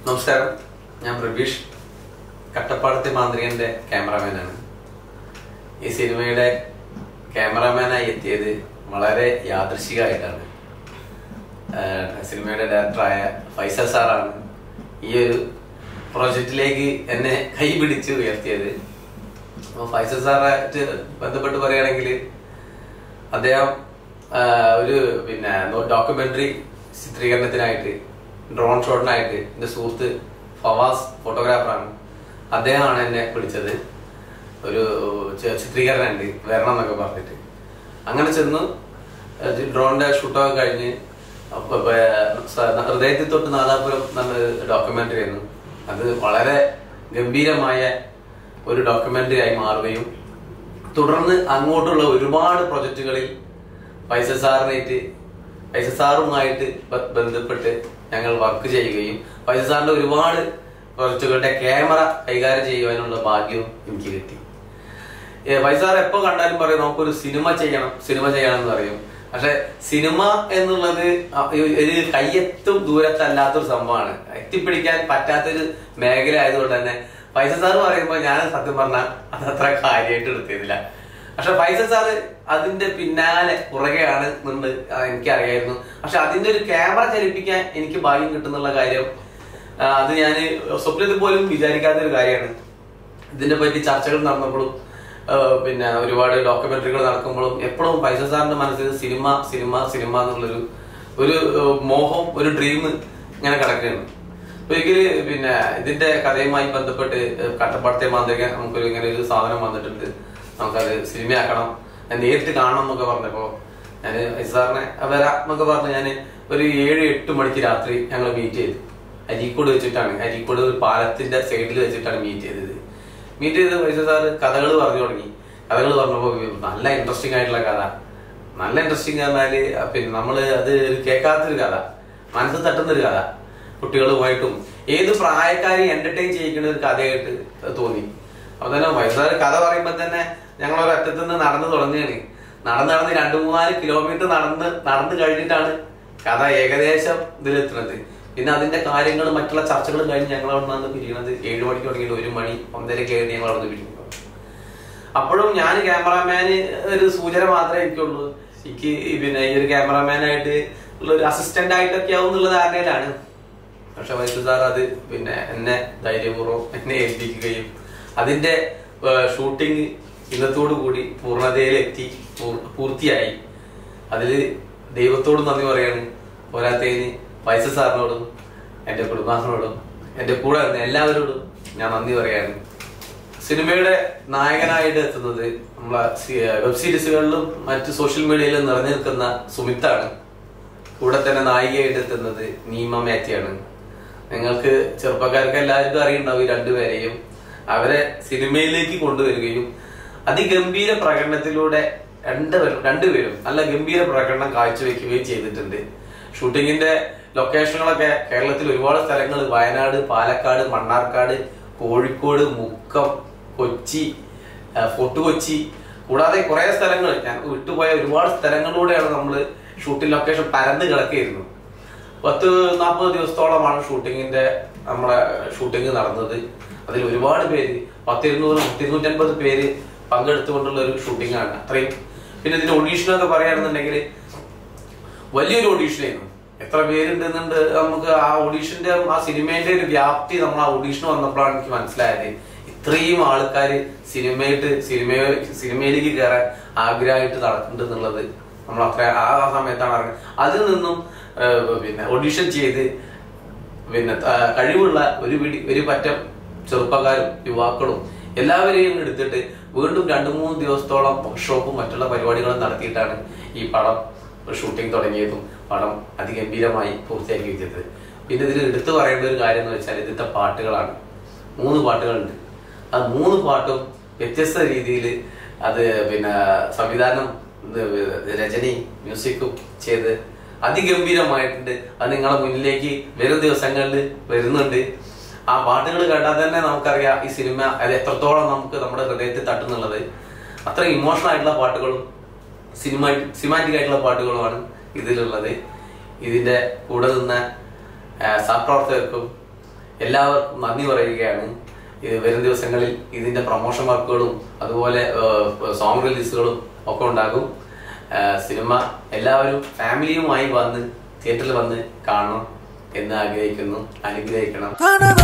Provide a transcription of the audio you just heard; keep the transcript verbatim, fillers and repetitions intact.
നമസ്കാരം, ഞാൻ പ്രവീഷ്, കട്ടപ്പാടത്തെ മാന്ത്രികന്റെ ക്യാമറാമാനാണ്. ഈ സിനിമയുടെ ക്യാമറാമാനായി എത്തിയത് വളരെ യാദൃശികമായിട്ടാണ്. സിനിമയുടെ ഡയറക്ടറായ ഫൈസൽ സാറാണ് ഈ ഒരു പ്രോജക്റ്റിലേക്ക് എന്നെ കൈ പിടിച്ച് ഉയർത്തിയത്. അപ്പോൾ ഫൈസൽ സാറായിട്ട് ബന്ധപ്പെട്ട് പറയുകയാണെങ്കിൽ അദ്ദേഹം ഒരു പിന്നെ ഡോക്യുമെന്ററി ചിത്രീകരണത്തിനായിട്ട് ഡ്രോൺ ഷോട്ടിനായിട്ട് എൻ്റെ സുഹൃത്ത് ഫവാസ് ഫോട്ടോഗ്രാഫറാണ്, അദ്ദേഹമാണ് എന്നെ വിളിച്ചത്. ഒരു ചിത്രീകരണം ഉണ്ട് വരണം എന്നൊക്കെ പറഞ്ഞിട്ട് അങ്ങനെ ചെന്നു. ഡ്രോണിന്റെ ഷൂട്ടൊക്കെ കഴിഞ്ഞ് ഹൃദയത്തിൽ തൊട്ട് നാദാപുരം എന്ന ഡോക്യുമെന്ററി ആയിരുന്നു. അത് വളരെ ഗംഭീരമായ ഒരു ഡോക്യുമെന്ററി ആയി മാറുകയും തുടർന്ന് അങ്ങോട്ടുള്ള ഒരുപാട് പ്രൊജക്ടുകളിൽ ഫൈസൽ സാറിനായിട്ട് ഫൈസൽ സാറുമായിട്ട് ബന്ധപ്പെട്ട് ഞങ്ങൾ വർക്ക് ചെയ്യുകയും ഫൈസൽ സാറിന്റെ ഒരുപാട് പ്രൊജക്ടുകളുടെ ക്യാമറ കൈകാര്യം ചെയ്യുവാനുള്ള ഭാഗ്യവും എനിക്ക് കിട്ടി. ഫൈസൽ സാർ എപ്പോ കണ്ടാലും പറയും നമുക്കൊരു സിനിമ ചെയ്യണം സിനിമ ചെയ്യണം എന്ന് പറയും. പക്ഷെ സിനിമ എന്നുള്ളത് ഒരു കയ്യെത്തും ദൂരത്തല്ലാത്തൊരു സംഭവമാണ്, എത്തിപ്പിടിക്കാൻ പറ്റാത്തൊരു മേഖല ആയതുകൊണ്ട് തന്നെ ഫൈസൽ സാർ പറയുമ്പോൾ ഞാൻ സത്യം പറഞ്ഞാൽ അതത്ര കാര്യമായിട്ട് എടുത്തിരുന്നില്ല. പക്ഷെ ഫൈസൽ സാറ് അതിന്റെ പിന്നാലെ പുറകെയാണ് എന്നുണ്ട് എനിക്കറിയായിരുന്നു. പക്ഷെ അതിന്റെ ഒരു ക്യാമറ ചലിപ്പിക്കാൻ എനിക്ക് ഭാഗ്യം കിട്ടുന്നുള്ള കാര്യം അത് ഞാൻ സ്വപ്നത്തിൽ പോലും വിചാരിക്കാത്തൊരു കാര്യമാണ്. ഇതിനെ പറ്റി ചർച്ചകൾ നടന്നപ്പോഴും പിന്നെ ഒരുപാട് ഡോക്യുമെന്ററികൾ നടക്കുമ്പോഴും എപ്പോഴും ഫൈസൽ സാറിന്റെ മനസ്സിൽ സിനിമ സിനിമ സിനിമ എന്നുള്ളൊരു ഒരു മോഹം, ഒരു ഡ്രീം ഇങ്ങനെ കിടക്കുകയാണ്. ഒരിക്കല് പിന്നെ ഇതിന്റെ കഥയുമായി ബന്ധപ്പെട്ട് കട്ടപ്പാടത്തെ മാന്ത്രിക നമുക്കൊരു ഇങ്ങനെ ഒരു സാധനം വന്നിട്ടുണ്ട്, നമുക്കത് സിനിമയാക്കണം, ഞാൻ നേരിട്ട് കാണണം എന്നൊക്കെ പറഞ്ഞപ്പോ ഞാൻ സാറിനെ വരാം എന്നൊക്കെ പറഞ്ഞ് ഞാൻ ഒരു ഏഴ് എട്ട് മണിക്ക് രാത്രി ഞങ്ങൾ മീറ്റ് ചെയ്തു. അരീക്കോട് വെച്ചിട്ടാണ്, അരീക്കോട് ഒരു പാലത്തിന്റെ സൈഡിൽ വെച്ചിട്ടാണ് മീറ്റ് ചെയ്തത്. മീറ്റ് ചെയ്ത് ഫൈസൽ സാറ് കഥകൾ പറഞ്ഞു തുടങ്ങി. കഥകൾ പറഞ്ഞപ്പോ നല്ല ഇൻട്രസ്റ്റിംഗ് ആയിട്ടുള്ള കഥ, നല്ല ഇൻട്രസ്റ്റിംഗ് പറഞ്ഞാല് പിന്നെ നമ്മള് അത് കേൾക്കാത്തൊരു കഥ, മനസ്സ് തട്ടുന്നൊരു കഥ, കുട്ടികളുമായിട്ടും ഏത് പ്രായക്കാരെയും എന്റർടൈൻ ചെയ്യിക്കുന്ന ഒരു കഥയായിട്ട് തോന്നി. അപ്പൊ തന്നെ ഫൈസൽ സാറ് കഥ പറയുമ്പോ തന്നെ ഞങ്ങൾ ഒരറ്റത്ത് നിന്ന് നടന്നു തുടങ്ങുകയാണ്. നടന്ന് നടന്ന് രണ്ടു മൂന്നാല് കിലോമീറ്റർ നടന്ന് നടന്നു കഴിഞ്ഞിട്ടാണ് കഥ ഏകദേശം ഇതിലെത്തുന്നത്. പിന്നെ അതിന്റെ കാര്യങ്ങൾ മറ്റുള്ള ചർച്ചകളും കഴിഞ്ഞ് ഞങ്ങൾ അവിടെ നിന്ന് പിരിക്കുന്നത് ഏഴു മണിക്ക് തുടങ്ങിയിട്ട് ഒരു മണി ഒന്നരക്ക് കഴിഞ്ഞ് ഞങ്ങൾ അവിടെ നിന്ന് പിരിക്കുന്നു. അപ്പോഴും ഞാൻ ക്യാമറാമാന് ഒരു സൂചന മാത്രമേ എനിക്കുള്ളൂ. എനിക്ക് പിന്നെ ഈ ഒരു ക്യാമറാമാനായിട്ട് ഉള്ള ഒരു അസിസ്റ്റന്റ് ആയിട്ടൊക്കെ ആവും എന്നുള്ള ധാരണയിലാണ്. പക്ഷെ ഫൈസൽ സാർ അത് പിന്നെ എന്നെ ധൈര്യപൂർവ്വം എന്നെ ഏൽപ്പിക്കുകയും അതിന്റെ ഷൂട്ടിങ് ഇന്നത്തോടു കൂടി പൂർണ്ണതയിലെത്തി പൂർത്തിയായി. അതില് ദൈവത്തോട് നന്ദി പറയാണ്. പോരാത്തതിന് ഫൈസൽ സാറിനോടും എന്റെ കുടുംബാംഗങ്ങളോടും എന്റെ കൂടെ വന്ന എല്ലാവരോടും ഞാൻ നന്ദി പറയാണ്. സിനിമയുടെ നായകനായിട്ട് എത്തുന്നത് നമ്മളെ വെബ് സീരീസുകളിലും മറ്റ് സോഷ്യൽ മീഡിയയിലും നിറഞ്ഞു നിൽക്കുന്ന സുമിത്താണ്. കൂടെ തന്നെ നായികയായിട്ട് എത്തുന്നത് നീമ മാത്യാണ്. നിങ്ങൾക്ക് ചെറുപ്പക്കാർക്ക് എല്ലാവർക്കും അറിയുണ്ടാവും ഈ രണ്ടുപേരെയും. അവരെ സിനിമയിലേക്ക് കൊണ്ടുവരികയും അതിഗംഭീര പ്രകടനത്തിലൂടെ രണ്ടുപേരും രണ്ടുപേരും നല്ല ഗംഭീര പ്രകടനം കാഴ്ചവെക്കുകയും ചെയ്തിട്ടുണ്ട്. ഷൂട്ടിങ്ങിന്റെ ലൊക്കേഷനുകളൊക്കെ കേരളത്തിൽ ഒരുപാട് സ്ഥലങ്ങൾ, വയനാട്, പാലക്കാട്, മണ്ണാർക്കാട്, കോഴിക്കോട്, മുക്കം, കൊച്ചി, ഫോർട്ട് കൊച്ചി, കൂടാതെ കുറെ സ്ഥലങ്ങൾ ഞാൻ വിട്ടുപോയ ഒരുപാട് സ്ഥലങ്ങളിലൂടെയാണ് നമ്മൾ ഷൂട്ടിംഗ് ലൊക്കേഷൻ പരന്ന് കിടക്കുകയായിരുന്നു. പത്ത് നാൽപ്പത് ദിവസത്തോളമാണ് ഷൂട്ടിങ്ങിന്റെ നമ്മളെ ഷൂട്ടിങ് നടന്നത്. അതിൽ ഒരുപാട് പേര് പത്തിരുന്നൂറ് പത്തിരുന്നൂറ്റൻപത് പേര് പങ്കെടുത്തുകൊണ്ടുള്ള ഒരു ഷൂട്ടിംഗ് ആണ് അത്രയും. പിന്നെ ഇതിന്റെ ഓഡീഷനൊക്കെ പറയുകയാണെന്നുണ്ടെങ്കിൽ വലിയൊരു ഓഡീഷനായിരുന്നു. എത്ര പേരുണ്ടെന്നുണ്ട് നമുക്ക് ആ ഓഡീഷന്റെ ആ സിനിമേന്റെ ഒരു വ്യാപ്തി നമ്മൾ ആ ഓഡീഷൻ വന്നപ്പോഴാണ് എനിക്ക് മനസ്സിലായത്. ഇത്രയും ആൾക്കാര് സിനിമയായിട്ട് സിനിമ സിനിമയിലേക്ക് കയറാൻ ആഗ്രഹമായിട്ട് നടക്കുന്നുണ്ട് എന്നുള്ളത് നമ്മൾ അത്ര ആ സമയത്താണ് അറിഞ്ഞത്. അതിൽ നിന്നും പിന്നെ ഓഡീഷൻ ചെയ്ത് പിന്നെ കഴിവുള്ള ഒരു പിടി ഒരു പറ്റം ചെറുപ്പക്കാരും യുവാക്കളും എല്ലാവരെയും എടുത്തിട്ട് വീണ്ടും രണ്ടു മൂന്ന് ദിവസത്തോളം വർക്ക്ഷോപ്പും മറ്റുള്ള പരിപാടികളും നടത്തിയിട്ടാണ് ഈ പടം ഷൂട്ടിംഗ് തുടങ്ങിയതും പടം അതിഗംഭീരമായി പൂർത്തിയാക്കി വെച്ചത്. പിന്നെ ഇതിൽ എടുത്തു പറയേണ്ട ഒരു കാര്യം എന്ന് വെച്ചാൽ ഇതിന്റെ പാട്ടുകളാണ്. മൂന്ന് പാട്ടുകളുണ്ട്. ആ മൂന്ന് പാട്ടും വ്യത്യസ്ത രീതിയിൽ അത് പിന്നെ സംവിധാനം രചനയും മ്യൂസിക്കും ചെയ്ത് അതിഗംഭീരമായിട്ടുണ്ട്. അത് നിങ്ങളെ മുന്നിലേക്ക് വരും ദിവസങ്ങളിൽ വരുന്നുണ്ട്. ആ പാട്ടുകൾ കേട്ടാൽ തന്നെ നമുക്കറിയാം ഈ സിനിമ അത് എത്രത്തോളം നമുക്ക് നമ്മുടെ ഹൃദയത്തിൽ തട്ടുന്നുള്ളത്. അത്ര ഇമോഷണൽ ആയിട്ടുള്ള പാട്ടുകളും സിനിമ സിനിമാറ്റിക് ആയിട്ടുള്ള പാട്ടുകളുമാണ് ഇതിലുള്ളത്. ഇതിന്റെ കൂടെ നിന്ന സഹപ്രവർത്തകർക്കും എല്ലാവർക്കും നന്ദി പറയുകയാണ്. വരും ദിവസങ്ങളിൽ ഇതിന്റെ പ്രൊമോഷൻ വർക്കുകളും അതുപോലെ സോങ് റിലീസുകളും ഒക്കെ ഉണ്ടാകും. സിനിമ എല്ലാവരും ഫാമിലിയുമായി വന്ന് തിയേറ്ററിൽ വന്ന് കാണണം എന്ന് ആഗ്രഹിക്കുന്നു. അനുഗ്രഹിക്കണം.